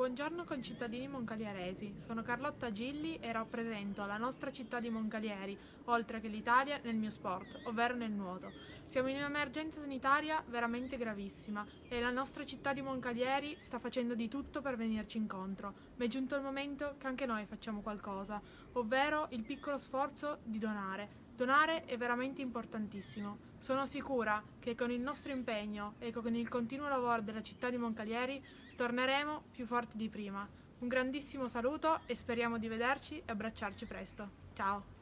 Buongiorno concittadini moncaliaresi, sono Carlotta Gilli e rappresento la nostra città di Moncalieri, oltre che l'Italia, nel mio sport, ovvero nel nuoto. Siamo in un'emergenza sanitaria veramente gravissima e la nostra città di Moncalieri sta facendo di tutto per venirci incontro, ma è giunto il momento che anche noi facciamo qualcosa, ovvero il piccolo sforzo di donare. Donare è veramente importantissimo. Sono sicura che con il nostro impegno e con il continuo lavoro della città di Moncalieri torneremo più forti di prima. Un grandissimo saluto e speriamo di vederci e abbracciarci presto. Ciao!